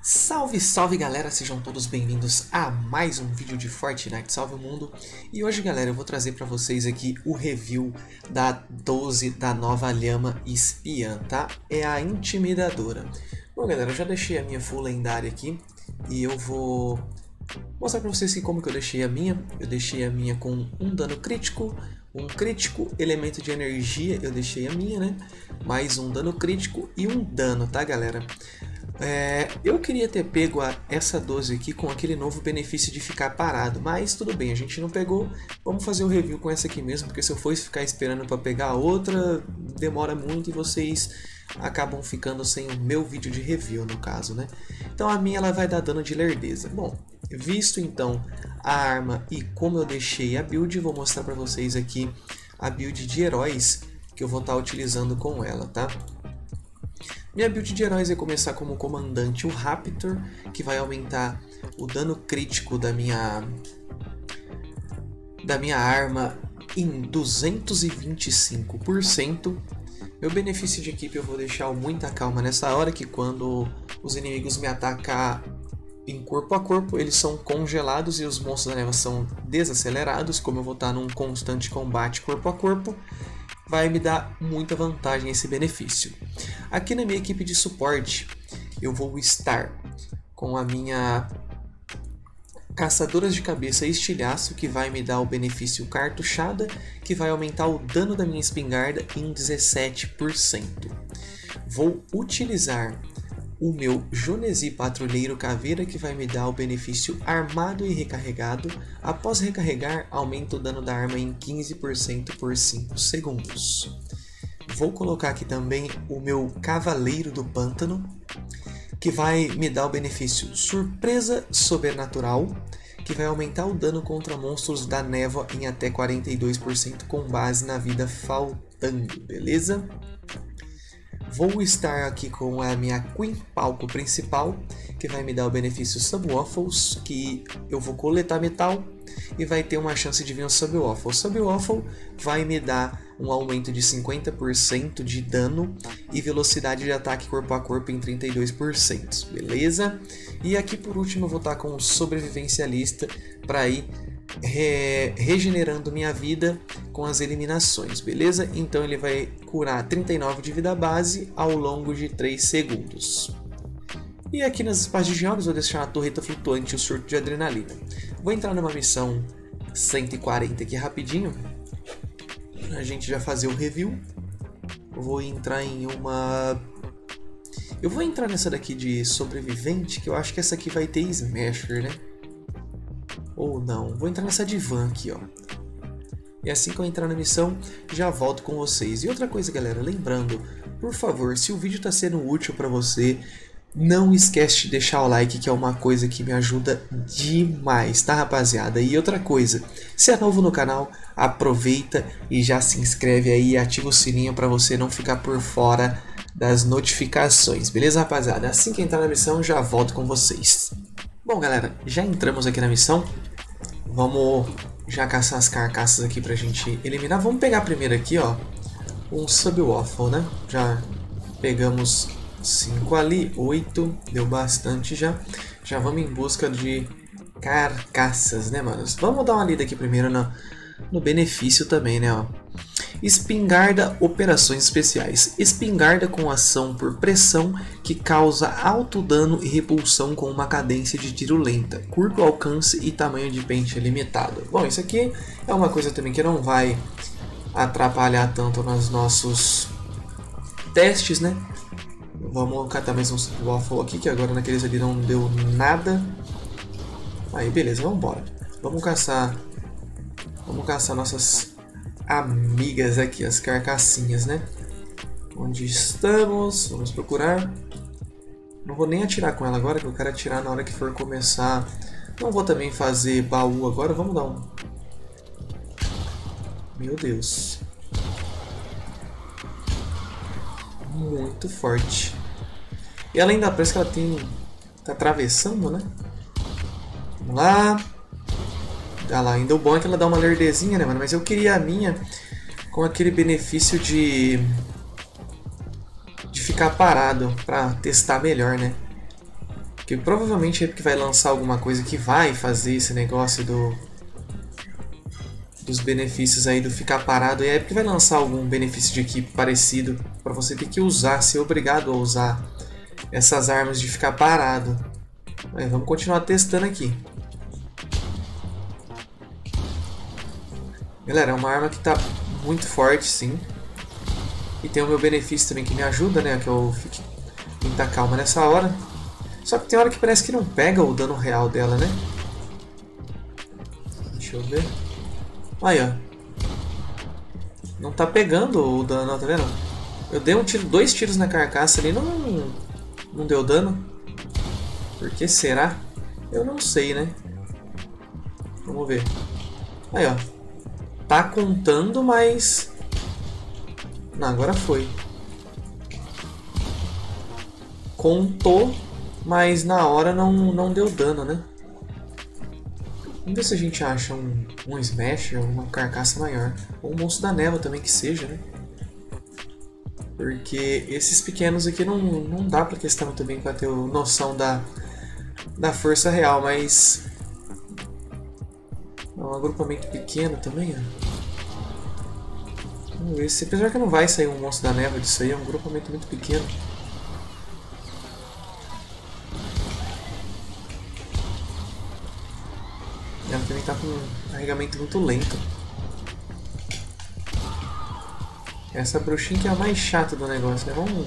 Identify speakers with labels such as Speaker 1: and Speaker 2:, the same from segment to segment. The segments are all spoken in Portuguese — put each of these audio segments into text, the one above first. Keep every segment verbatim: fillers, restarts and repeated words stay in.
Speaker 1: Salve, salve galera, sejam todos bem-vindos a mais um vídeo de Fortnite Salve o Mundo. E hoje galera, eu vou trazer para vocês aqui o review da doze da nova Lhama Espiã, tá? É a Intimidadora. Bom galera, eu já deixei a minha full lendária aqui e eu vou mostrar para vocês que como que eu deixei a minha. Eu deixei a minha com um dano crítico, um crítico, elemento de energia, eu deixei a minha, né? Mais um dano crítico e um dano, tá galera? É, eu queria ter pego a, essa doze aqui com aquele novo benefício de ficar parado, mas tudo bem, a gente não pegou. Vamos fazer o review com essa aqui mesmo, porque se eu fosse ficar esperando para pegar a outra, demora muito e vocês acabam ficando sem o meu vídeo de review no caso, né? Então a minha ela vai dar dano de lerdeza. Bom, visto então a arma e como eu deixei a build, vou mostrar para vocês aqui a build de heróis que eu vou estar utilizando com ela, tá? Minha build de heróis vai começar como comandante o Raptor, que vai aumentar o dano crítico da minha da minha arma em duzentos e vinte e cinco por cento. Meu benefício de equipe eu vou deixar muita calma nessa hora, que quando os inimigos me atacar em corpo a corpo, eles são congelados e os monstros da neva são desacelerados. Como eu vou estar num constante combate corpo a corpo, vai me dar muita vantagem esse benefício. Aqui na minha equipe de suporte, eu vou estar com a minha Caçadoras de Cabeça Estilhaço, que vai me dar o benefício Cartuchada, que vai aumentar o dano da minha espingarda em dezessete por cento. Vou utilizar o meu Jonesi Patrulheiro Caveira, que vai me dar o benefício Armado e Recarregado. Após recarregar, aumenta o dano da arma em quinze por cento por cinco segundos. Vou colocar aqui também o meu Cavaleiro do Pântano, que vai me dar o benefício Surpresa Sobrenatural, que vai aumentar o dano contra monstros da névoa em até quarenta e dois por cento com base na vida faltando, beleza? Vou estar aqui com a minha Queen Palco principal, que vai me dar o benefício Subwaffles, que eu vou coletar metal e vai ter uma chance de vir um Subwaffle. Subwaffle vai me dar um aumento de cinquenta por cento de dano e velocidade de ataque corpo a corpo em trinta e dois por cento, beleza? E aqui por último eu vou estar com o Sobrevivencialista para ir Re regenerando minha vida com as eliminações, beleza? Então ele vai curar trinta e nove de vida base ao longo de três segundos. E aqui nas espaços de jogos eu vou deixar a torreta flutuante e o surto de adrenalina. Vou entrar numa missão cento e quarenta aqui rapidinho, a gente já fazer o review. Eu vou entrar em uma... Eu vou entrar nessa daqui de sobrevivente, que eu acho que essa aqui vai ter Smasher, né? Ou não, vou entrar nessa de van aqui, ó. E assim que eu entrar na missão, já volto com vocês. E outra coisa, galera, lembrando, por favor, se o vídeo está sendo útil para você, não esquece de deixar o like, que é uma coisa que me ajuda demais, tá, rapaziada? E outra coisa, se é novo no canal, aproveita e já se inscreve aí e ativa o sininho para você não ficar por fora das notificações, beleza, rapaziada? Assim que entrar na missão, já volto com vocês. Bom, galera, já entramos aqui na missão. Vamos já caçar as carcaças aqui pra gente eliminar. Vamos pegar primeiro aqui, ó, um Subwaffle, né? Já pegamos cinco ali, oito, deu bastante já. Já vamos em busca de carcaças, né, manos? Vamos dar uma lida aqui primeiro no, no benefício também, né, ó. Espingarda Operações Especiais. Espingarda com ação por pressão que causa alto dano e repulsão com uma cadência de tiro lenta, curto alcance e tamanho de pente limitado. Bom, isso aqui é uma coisa também que não vai atrapalhar tanto nos nossos testes, né? Vamos catar mais um Waffle aqui, que agora naqueles ali não deu nada. Aí, beleza, vamos embora. Vamos caçar... Vamos caçar nossas... amigas aqui, as carcassinhas, né? Onde estamos? Vamos procurar. Não vou nem atirar com ela agora, que eu quero atirar na hora que for começar. Não vou também fazer baú agora, vamos dar um... Meu Deus. Muito forte. E ela ainda parece que ela tem... tá atravessando, né? Vamos lá. Ah lá, ainda o bom é que ela dá uma lerdezinha, né, mano? Mas eu queria a minha com aquele benefício de... de ficar parado pra testar melhor, né? Porque provavelmente é porque vai lançar alguma coisa que vai fazer esse negócio do... dos benefícios aí do ficar parado. E é porque vai lançar algum benefício de equipe parecido para você ter que usar, ser obrigado a usar essas armas de ficar parado. Mas vamos continuar testando aqui. Galera, é uma arma que tá muito forte, sim. E tem o meu benefício também que me ajuda, né? Que eu fique muita calma nessa hora. Só que tem hora que parece que não pega o dano real dela, né? Deixa eu ver. Aí, ó. Não tá pegando o dano, tá vendo? Eu dei um tiro, dois tiros na carcaça ali e não, não deu dano. Por que será? Eu não sei, né? Vamos ver. Aí, ó. Tá contando, mas... Não, agora foi. Contou, mas na hora não, não deu dano, né? Vamos ver se a gente acha um, um Smasher, uma carcaça maior. Ou um monstro da névoa também que seja, né? Porque esses pequenos aqui não, não dá pra testar muito bem pra ter noção da, da força real, mas... É um agrupamento pequeno também, ó. Vamos ver se... Apesar que não vai sair um monstro da névoa disso aí, é um agrupamento muito pequeno. Ela também tá com um carregamento muito lento. Essa bruxinha que é a mais chata do negócio, né? Vamos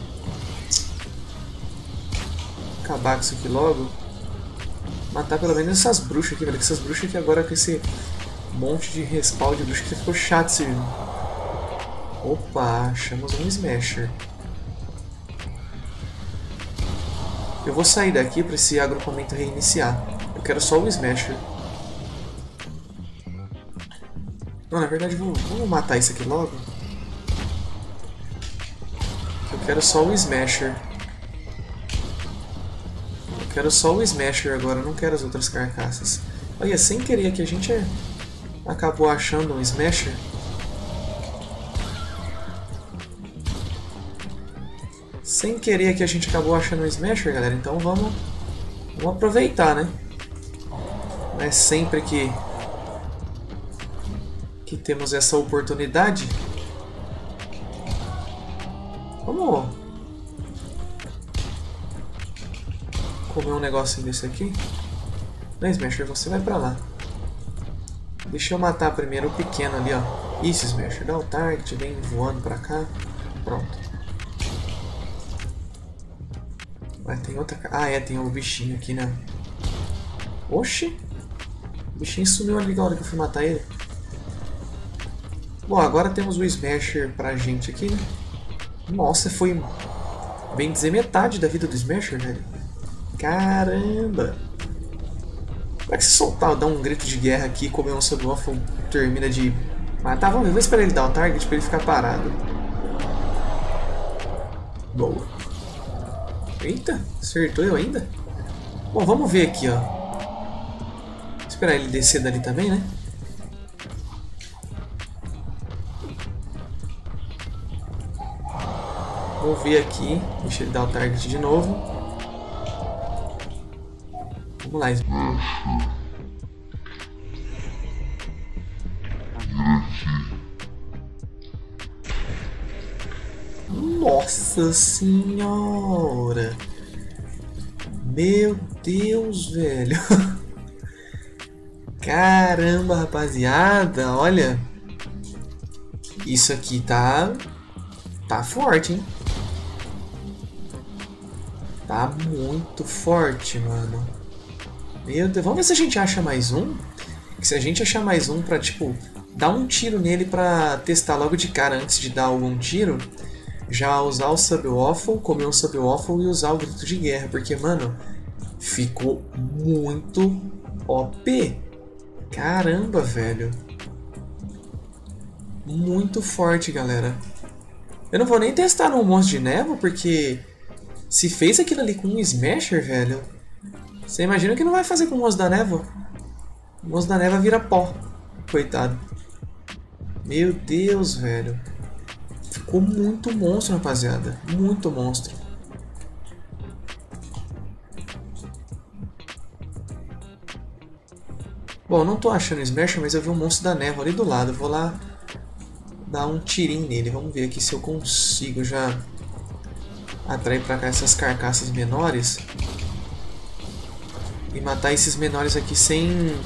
Speaker 1: acabar com isso aqui logo. Matar pelo menos essas bruxas aqui, velho. Essas bruxas aqui agora com esse monte de respawn de bruxa que ficou chato esse... Opa, achamos um Smasher. Eu vou sair daqui para esse agrupamento reiniciar. Eu quero só o Smasher. Não, na verdade, vamos, vamos matar isso aqui logo. Eu quero só o Smasher. Eu quero só o Smasher agora, eu não quero as outras carcaças. Olha, sem querer que a gente acabou achando um Smasher. Sem querer que a gente acabou achando um Smasher, galera. Então vamos, vamos aproveitar, né? Não é sempre que, que temos essa oportunidade. Vamos comer um negocinho desse aqui. Não, Smasher, você vai pra lá. Deixa eu matar primeiro o pequeno ali, ó. Isso, Smasher, dá o target, vem voando pra cá. Pronto. Mas tem outra... Ah, é, tem um bichinho aqui, né? Oxi! O bichinho sumiu ali na hora que eu fui matar ele. Bom, agora temos o Smasher pra gente aqui, né? Nossa, foi... Bem dizer, metade da vida do Smasher, velho. Caramba! Como é que se soltar, dar um grito de guerra aqui, comer um subwoofer, termina de matar? Vamos ver, vou esperar ele dar o target pra ele ficar parado. Boa. Eita, acertou eu ainda? Bom, vamos ver aqui, ó. Vou esperar ele descer dali também, né? Vou ver aqui. Deixa ele dar o target de novo. Vamos lá. Nossa senhora! Meu Deus, velho! Caramba, rapaziada! Olha! Isso aqui tá... Tá forte, hein? Tá muito forte, mano. Meu Deus, vamos ver se a gente acha mais um. Que se a gente achar mais um pra, tipo, dar um tiro nele pra testar logo de cara antes de dar algum tiro... Já usar o subwoofer, comer um subwoofer e usar o grito de guerra. Porque, mano, ficou muito O P. Caramba, velho. Muito forte, galera. Eu não vou nem testar no monstro de névoa, porque se fez aquilo ali com um Smasher, velho, você imagina o que não vai fazer com o monstro da névoa? O monstro da névoa vira pó. Coitado. Meu Deus, velho. Ficou muito monstro, rapaziada. Muito monstro. Bom, eu não tô achando o Smasher, mas eu vi um monstro da névoa ali do lado. Eu vou lá dar um tirinho nele. Vamos ver aqui se eu consigo já atrair pra cá essas carcaças menores. E matar esses menores aqui sem...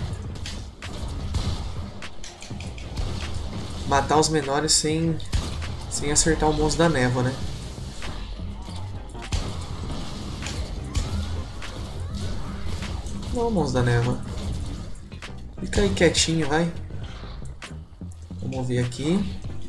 Speaker 1: Matar os menores sem... Sem acertar o monstro da névoa, né? Não, monstro da névoa. Fica aí quietinho, vai. Vamos ver aqui.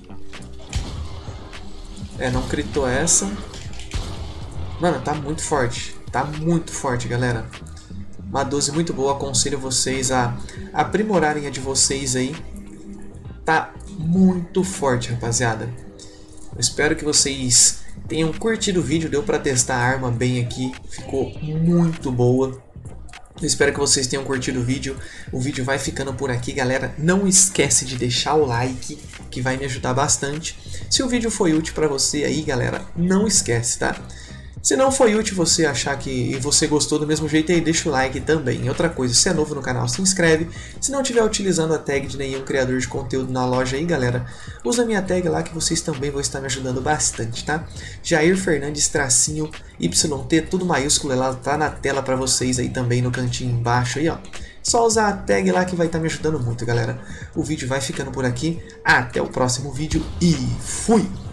Speaker 1: É, não critou essa. Mano, tá muito forte. Tá muito forte, galera. Uma doze muito boa. Aconselho vocês a aprimorarem a de vocês aí. Tá muito forte, rapaziada. Eu espero que vocês tenham curtido o vídeo. Deu pra testar a arma bem aqui. Ficou muito boa. Eu espero que vocês tenham curtido o vídeo. O vídeo vai ficando por aqui, galera. Não esquece de deixar o like, que vai me ajudar bastante. Se o vídeo foi útil pra você aí, galera, não esquece, tá? Se não foi útil você achar que você gostou do mesmo jeito aí, deixa o like também. E outra coisa, se é novo no canal, se inscreve. Se não estiver utilizando a tag de nenhum criador de conteúdo na loja aí, galera, usa a minha tag lá que vocês também vão estar me ajudando bastante, tá? Jair Fernandes, tracinho, Y T, tudo maiúsculo, ela tá na tela pra vocês aí também no cantinho embaixo aí, ó. Só usar a tag lá que vai estar me ajudando muito, galera. O vídeo vai ficando por aqui. Até o próximo vídeo e fui!